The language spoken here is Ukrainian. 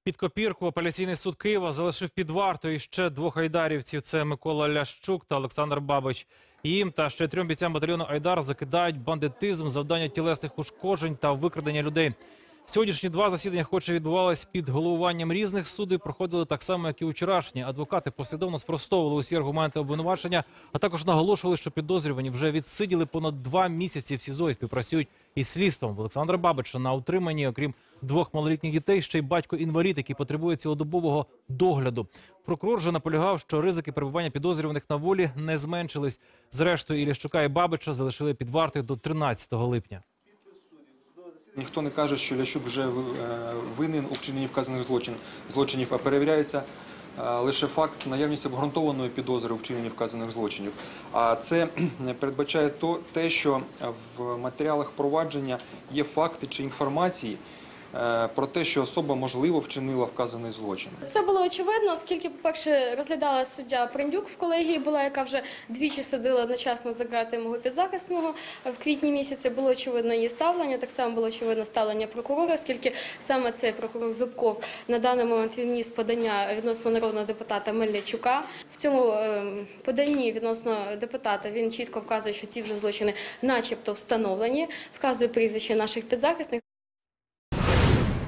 Під копірку апеляційний суд Києва залишив під вартою ще двох айдарівців. Це Микола Ляшчук та Олександр Бабич. Їм та ще 3 бійцям батальйону «Айдар» закидають бандитизм, завдання тілесних ушкоджень та викрадення людей. Сьогоднішні 2 засідання, хоч і відбувались під головуванням різних судів, проходили так само, як і вчорашні. Адвокати послідовно спростовували усі аргументи обвинувачення, а також наголошували, що підозрювані вже відсиділи понад 2 місяці в СІЗО і співпрацюють із слідством. В Олександра Бабича на утриманні, окрім 2 малолітніх дітей, ще й батько-інвалід, який потребує цілодобового догляду. Прокурор же наполягав, що ризики перебування підозрюваних на волі не зменшились. Зрештою, і Ляшчука, і Бабича залишили під вартою до 13 липня. Ніхто не каже, що Ляшчук вже винен у вчиненні вказаних злочинів, а перевіряється лише факт наявності обґрунтованої підозри у вчиненні вказаних злочинів. А це передбачає те, що в матеріалах провадження є факти чи інформації про те, що особа, можливо, вчинила вказаний злочин. Це було очевидно, оскільки, по-перше, розглядала суддя Приндюк в колегії була, яка вже двічі сидила одночасно за ґрати мого підзахисного. В квітні місяці було очевидно її ставлення, так само було очевидно ставлення прокурора, оскільки саме цей прокурор Зубков на даний момент він вніс подання відносно народного депутата Мельничука. В цьому поданні відносно депутата він чітко вказує, що ці вже злочини начебто встановлені, вказує прізвище наших підзахисних.